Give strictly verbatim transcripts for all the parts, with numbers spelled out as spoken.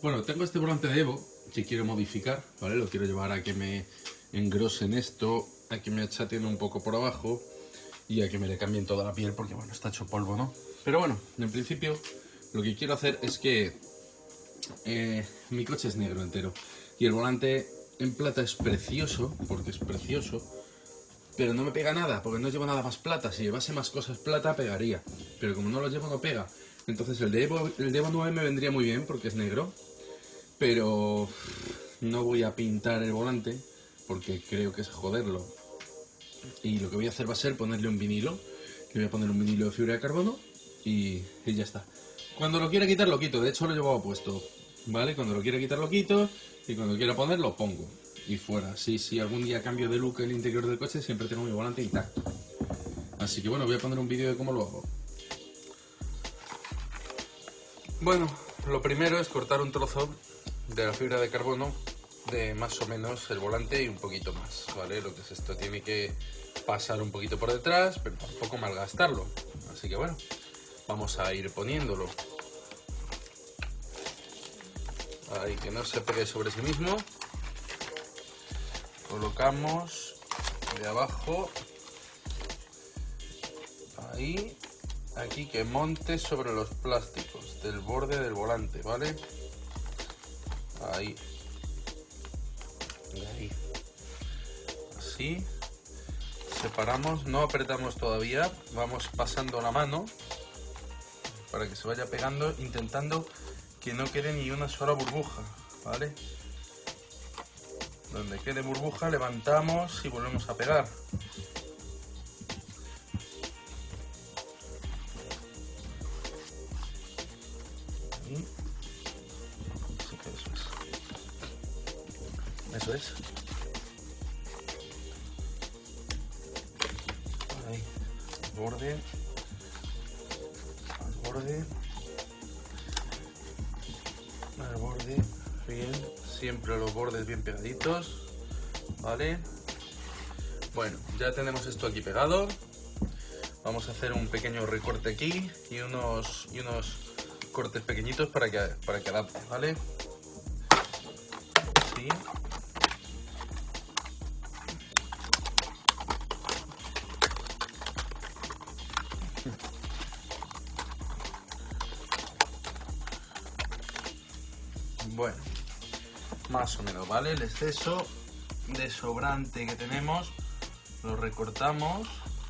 Bueno, tengo este volante de Evo que quiero modificar, ¿vale? Lo quiero llevar a que me engrosen esto, a que me achaten un poco por abajo y a que me le cambien toda la piel porque, bueno, está hecho polvo, ¿no? Pero bueno, en principio lo que quiero hacer es que eh, mi coche es negro entero y el volante en plata es precioso, porque es precioso, pero no me pega nada, porque no llevo nada más plata. Si llevase más cosas plata, pegaría, pero como no lo llevo, no pega. Entonces el de Evo, el de Evo nueve me vendría muy bien porque es negro, pero no voy a pintar el volante porque creo que es joderlo. Y lo que voy a hacer va a ser ponerle un vinilo. Le voy a poner un vinilo de fibra de carbono y, y ya está. Cuando lo quiera quitar lo quito, de hecho lo llevaba puesto, ¿vale? Cuando lo quiera quitar lo quito y cuando lo quiera poner lo pongo. Y fuera, sí, si algún día cambio de look el interior del coche, siempre tengo mi volante intacto. Así que bueno, voy a poner un vídeo de cómo lo hago. Bueno, lo primero es cortar un trozo de la fibra de carbono de más o menos el volante y un poquito más, ¿vale? Lo que es esto, tiene que pasar un poquito por detrás, pero tampoco malgastarlo. Así que bueno, vamos a ir poniéndolo. Ahí, que no se pegue sobre sí mismo. Colocamos de abajo, ahí, aquí, que monte sobre los plásticos del borde del volante, ¿vale? Ahí, y ahí, así, separamos, no apretamos todavía, vamos pasando la mano para que se vaya pegando, intentando que no quede ni una sola burbuja, ¿vale? Donde quede burbuja levantamos y volvemos a pegar. Ahí. Sí que eso es. Eso es. Ahí. Al borde. Al borde. Al borde. Bien. Siempre los bordes bien pegaditos, ¿vale? Bueno, ya tenemos esto aquí pegado. Vamos a hacer un pequeño recorte aquí y unos, y unos cortes pequeñitos para que, para que adapte, ¿vale? Así. Bueno, más o menos, ¿vale? El exceso de sobrante que tenemos lo recortamos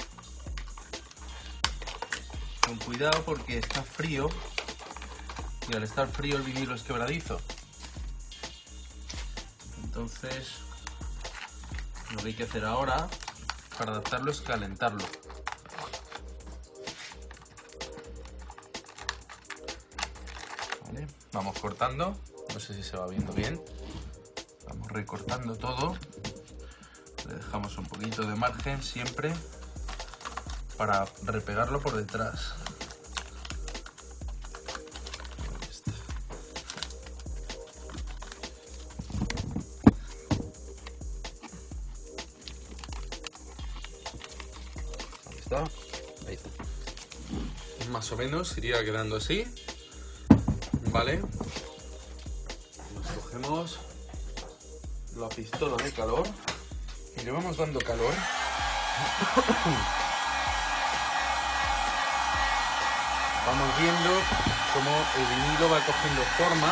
con cuidado porque está frío y al estar frío el vinilo es quebradizo. Entonces lo que hay que hacer ahora para adaptarlo es calentarlo. ¿Vale? Vamos cortando, no sé si se va viendo bien. Vamos recortando todo, le dejamos un poquito de margen siempre para repegarlo por detrás. Ahí está. Ahí está. Ahí está. Más o menos iría quedando así, ¿vale? Nos cogemos la pistola de calor y le vamos dando calor. Vamos viendo cómo el vinilo va cogiendo forma,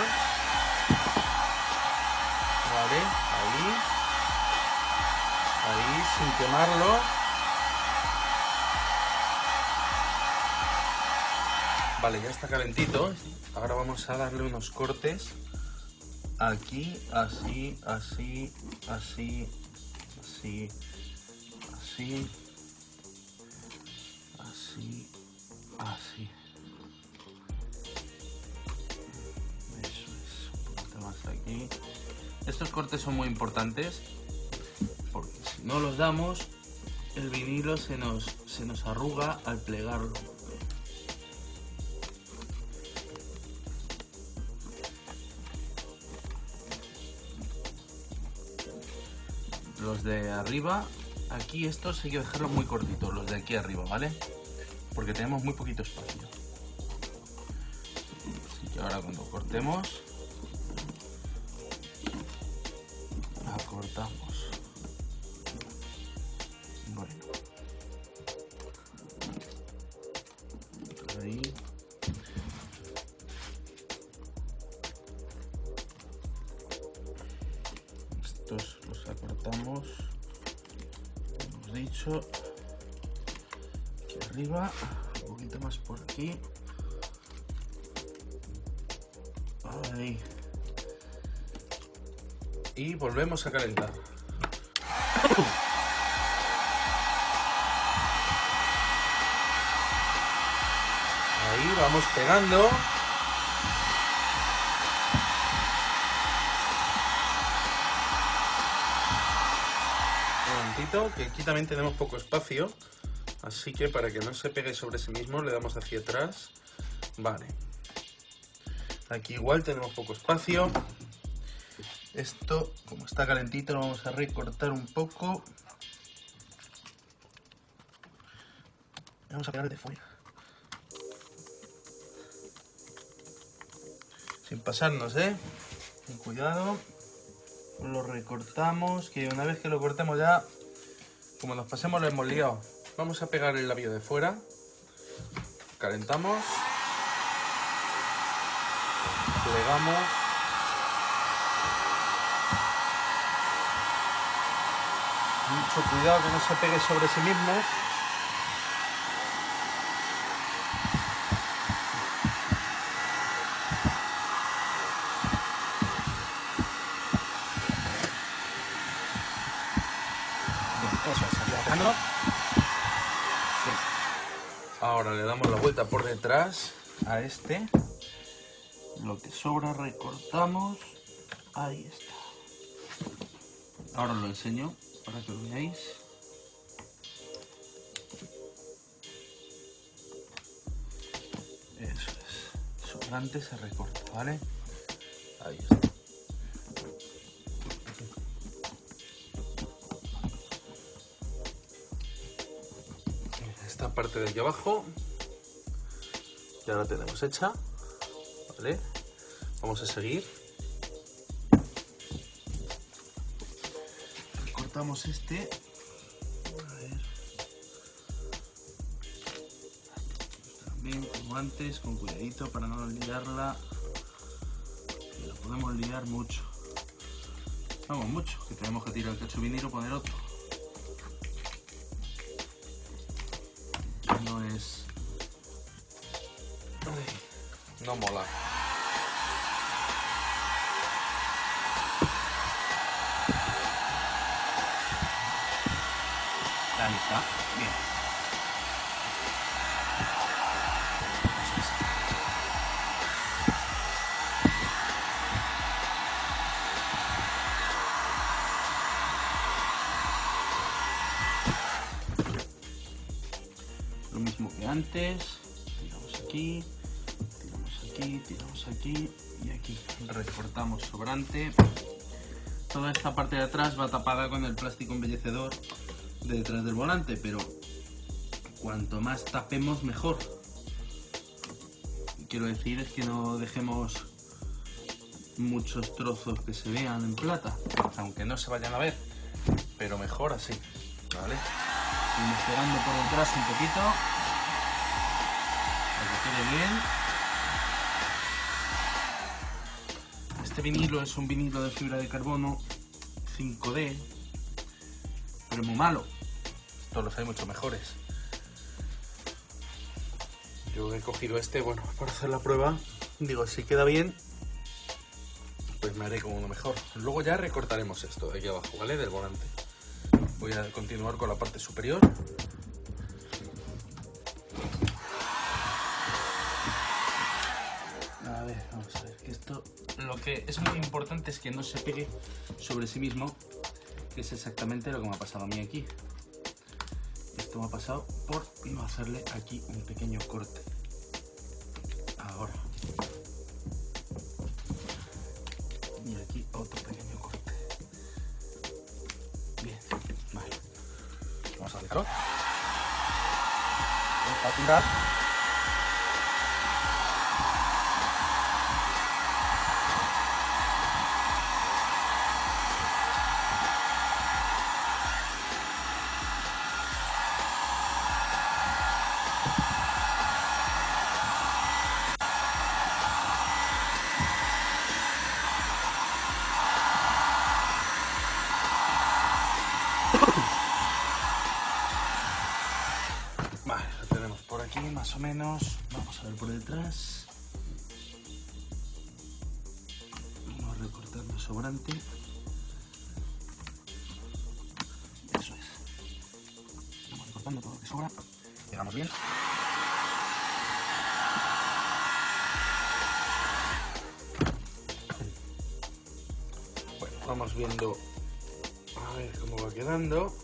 ¿vale? Ahí, ahí, sin quemarlo. Vale, ya está calentito. Ahora vamos a darle unos cortes. Aquí, así, así, así, así, así, así, así. Eso es, un poquito más aquí. Estos cortes son muy importantes porque si no los damos, el vinilo se nos, se nos arruga al plegarlo. Los de arriba, aquí estos hay que dejarlos muy cortitos, los de aquí arriba, ¿vale? Porque tenemos muy poquito espacio. Así que ahora cuando cortemos, recortamos. Bueno. Ahí. Estos los acortamos. Hemos dicho. Aquí arriba. Un poquito más por aquí. Ahí. Y volvemos a calentar. Ahí vamos pegando. Un momentito, que aquí también tenemos poco espacio. Así que para que no se pegue sobre sí mismo le damos hacia atrás. Vale. Aquí igual tenemos poco espacio. Esto, como está calentito, lo vamos a recortar un poco. Vamos a pegar de fuera. Sin pasarnos, ¿eh? Con cuidado. Lo recortamos, que una vez que lo cortemos ya, como nos pasemos lo hemos liado. Vamos a pegar el labio de fuera. Calentamos. Plegamos. Mucho cuidado que no se pegue sobre sí mismo. Eso es, aquí bajando. Sí. Ahora le damos la vuelta por detrás a este. Lo que sobra recortamos. Ahí está. Ahora lo enseño para que lo veáis. Eso es. Sobrante se recorta, ¿vale? Ahí está. Esta parte de aquí abajo ya la tenemos hecha, ¿vale? Vamos a seguir. Cortamos este. A ver. También como antes, con cuidadito para no liarla. Que la podemos liar mucho. Vamos, mucho, que tenemos que tirar el cacho vinilo y poner otro. No es... Ay, no mola. Ahí está, bien. Lo mismo que antes, tiramos aquí, tiramos aquí, tiramos aquí y aquí. Recortamos sobrante. Toda esta parte de atrás va tapada con el plástico embellecedor de detrás del volante, pero cuanto más tapemos mejor. Quiero decir es que no dejemos muchos trozos que se vean en plata, aunque no se vayan a ver, pero mejor así, ¿vale? Seguimos pegando por detrás un poquito para que quede bien. Este vinilo es un vinilo de fibra de carbono cinco D, pero muy malo. Estos los hay mucho mejores. Yo he cogido este, bueno, para hacer la prueba. Digo, si queda bien, pues me haré como uno mejor. Luego ya recortaremos esto de aquí abajo, ¿vale? Del volante. Voy a continuar con la parte superior. A ver, vamos a ver, que esto, lo que es muy importante es que no se pegue sobre sí mismo, que es exactamente lo que me ha pasado a mí aquí. Esto me ha pasado por no hacerle aquí un pequeño corte. Ahora. Y aquí otro pequeño corte. Bien, vale. Vamos a dejarlo. Vamos a tirar. más o menos. Vamos a ver por detrás. Vamos recortando el sobrante. Eso es. Vamos recortando todo lo que sobra. Pegamos bien. Bueno, vamos viendo a ver cómo va quedando.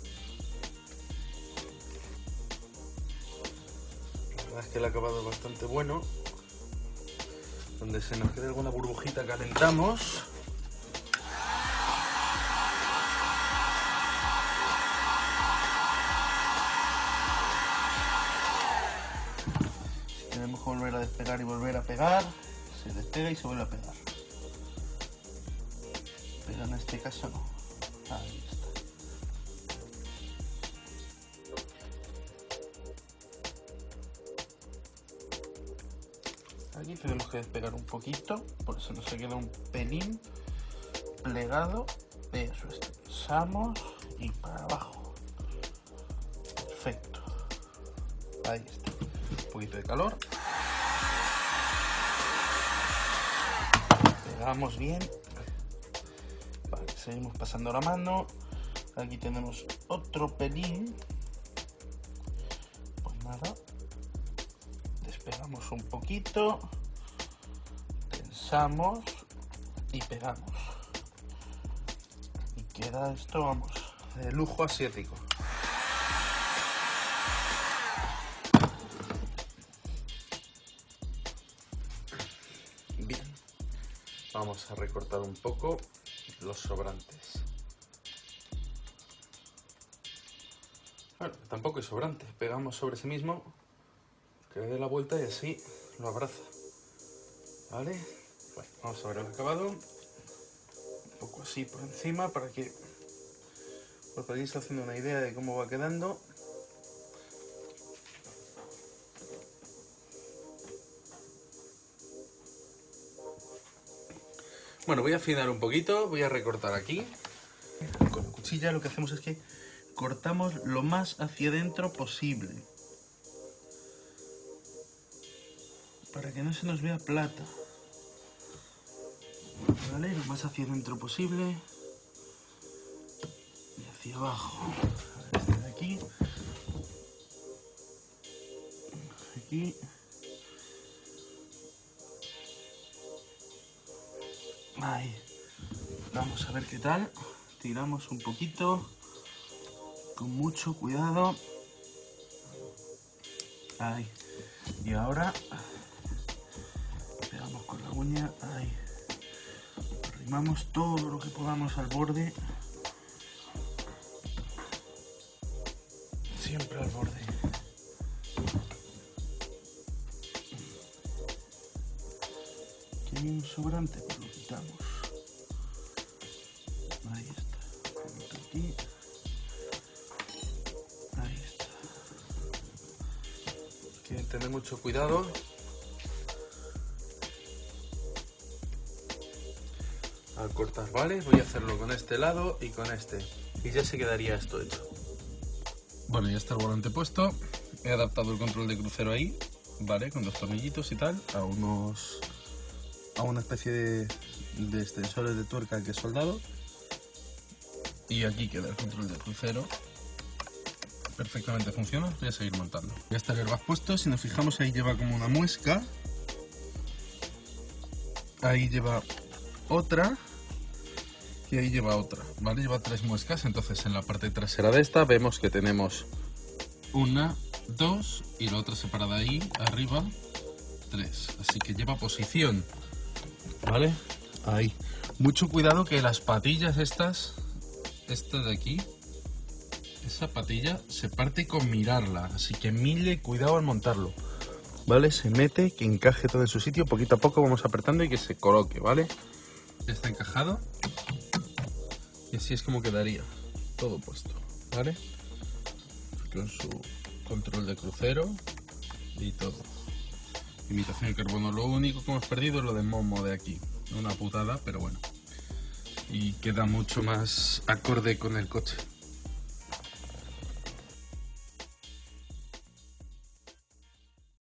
La verdad es que el acabado es bastante bueno. Donde se nos quede alguna burbujita calentamos. Si tenemos que volver a despegar y volver a pegar, se despega y se vuelve a pegar. Pero en este caso no. Ahí está. Aquí tenemos que despegar un poquito, por eso nos queda un pelín plegado. Eso es, tensamos y para abajo. Perfecto. Ahí está. Un poquito de calor. Pegamos bien. Vale, seguimos pasando la mano. Aquí tenemos otro pelín. Pues nada. Despegamos un poquito, tensamos y pegamos. Y queda esto, vamos, de lujo asiático. Bien, vamos a recortar un poco los sobrantes. Bueno, tampoco es sobrante, pegamos sobre sí mismo. Que le dé la vuelta y así lo abraza. ¿Vale? Bueno, vamos a ver el acabado. Un poco así por encima para que os vayáis haciendo una idea de cómo va quedando. Bueno, voy a afinar un poquito, voy a recortar aquí. Con la cuchilla lo que hacemos es que cortamos lo más hacia adentro posible. Para que no se nos vea plata. Vale, lo más hacia adentro posible. Y hacia abajo. A ver, este de aquí. Aquí. Ahí. Vamos a ver qué tal. Tiramos un poquito. Con mucho cuidado. Ahí. Y ahora pegamos con la uña, ahí, arrimamos todo lo que podamos al borde, siempre al borde. Aquí hay un sobrante, pues lo quitamos. Ahí está, aquí, ahí está. Hay que tener mucho cuidado. Al cortar, ¿vale? Voy a hacerlo con este lado y con este. Y ya se quedaría esto hecho. Bueno, ya está el volante puesto. He adaptado el control de crucero ahí, ¿vale? Con dos tornillitos y tal, a unos... a una especie de, de extensores de tuerca que he soldado. Y aquí queda el control de crucero. Perfectamente funciona. Voy a seguir montando. Ya está el airbag puesto. Si nos fijamos, ahí lleva como una muesca. Ahí lleva otra. Y ahí lleva otra, ¿vale? Lleva tres muescas, entonces en la parte trasera de esta vemos que tenemos una, dos y la otra separada ahí, arriba, tres. Así que lleva posición, ¿vale? Ahí. Mucho cuidado que las patillas estas, esta de aquí, esa patilla se parte con mirarla, así que mille cuidado al montarlo, ¿vale? Se mete, que encaje todo en su sitio, poquito a poco vamos apretando y que se coloque, ¿vale? Ya está encajado. Y así es como quedaría todo puesto, ¿vale? Con su control de crucero y todo. Imitación de carbono. Lo único que hemos perdido es lo del momo de aquí. Una putada, pero bueno. Y queda mucho más acorde con el coche.